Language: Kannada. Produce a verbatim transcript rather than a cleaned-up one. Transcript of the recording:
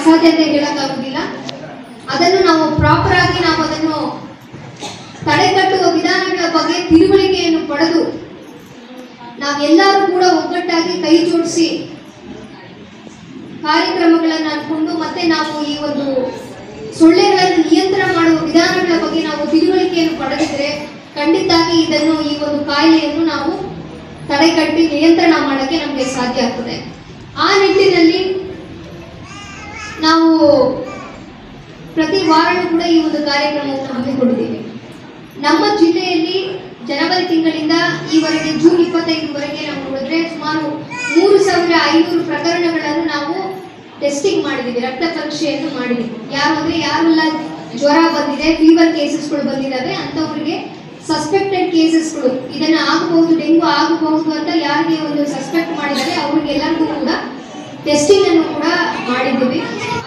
ಅಸಾಧ್ಯ ಅಂತ ಹೇಳಕ್ಕಾಗುದಿಲ್ಲ. ಅದನ್ನು ನಾವು ಪ್ರಾಪರ್ ಆಗಿ ನಾವು ಅದನ್ನು ತಡೆಗಟ್ಟುವ ವಿಧಾನಗಳ ಬಗ್ಗೆ ತಿಳುವಳಿಕೆಯನ್ನು ಪಡೆದು ನಾವೆಲ್ಲರೂ ಕೂಡ ಒಗ್ಗಟ್ಟಾಗಿ ಕೈ ಜೋಡಿಸಿ ಕಾರ್ಯಕ್ರಮಗಳನ್ನು ಅನ್ಕೊಂಡು ಮತ್ತೆ ನಾವು ಈ ಒಂದು ಸೊಳ್ಳೆಗಳನ್ನು ನಿಯಂತ್ರಣ ಮಾಡುವ ವಿಧಾನಗಳ ಬಗ್ಗೆ ನಾವು ತಿಳುವಳಿಕೆಯನ್ನು ಪಡೆದಿದ್ರೆ ಖಂಡಿತವಾಗಿ ಇದನ್ನು ಈ ಒಂದು ಕಾಯಿಲೆಯನ್ನು ನಾವು ತಡೆಗಟ್ಟಿ ನಿಯಂತ್ರಣ ಮಾಡೋಕ್ಕೆ ನಮಗೆ ಸಾಧ್ಯ ಆಗ್ತದೆ. ಆ ನಿಟ್ಟಿನಲ್ಲಿ ನಾವು ಪ್ರತಿ ವಾರವೂ ಕೂಡ ಈ ಒಂದು ಕಾರ್ಯಕ್ರಮವನ್ನು ಹಮ್ಮಿಕೊಂಡಿದ್ದೇವೆ. ನಮ್ಮ ಜಿಲ್ಲೆಯಲ್ಲಿ ಜನವರಿ ತಿಂಗಳಿಂದ ಈವರೆಗೆ ಜೂನ್ ಇಪ್ಪತ್ತೈದರವರೆಗೆ ನಾವು ನೋಡಿದ್ರೆ ಸುಮಾರು ಮೂರು ಸಾವಿರ ಐನೂರು ಪ್ರಕರಣಗಳನ್ನು ನಾವು ಟೆಸ್ಟಿಂಗ್ ಮಾಡಿದ್ದೀವಿ, ರಕ್ತ ಪರೀಕ್ಷೆಯನ್ನು ಮಾಡಿದ್ದೀವಿ. ಯಾರು ಅಂದರೆ ಯಾರೆಲ್ಲ ಜ್ವರ ಬಂದಿದೆ, ಫೀವರ್ ಕೇಸಸ್ಗಳು ಬಂದಿದ್ದಾವೆ ಅಂಥವರಿಗೆ ಸಸ್ಪೆಕ್ಟೆಡ್ ಕೇಸಸ್ಗಳು ಇದನ್ನು ಆಗಬಹುದು, ಡೆಂಗು ಆಗಬಹುದು ಅಂತ ಯಾರಿಗೆ ಒಂದು ಸಸ್ಪೆಕ್ಟ್ ಮಾಡಿದರೆ ಅವರಿಗೆಲ್ಲರಿಗೂ ಕೂಡ ಟೆಸ್ಟಿಂಗ್ ಅನ್ನು ಕೂಡ ಮಾಡಿದ್ದೀವಿ.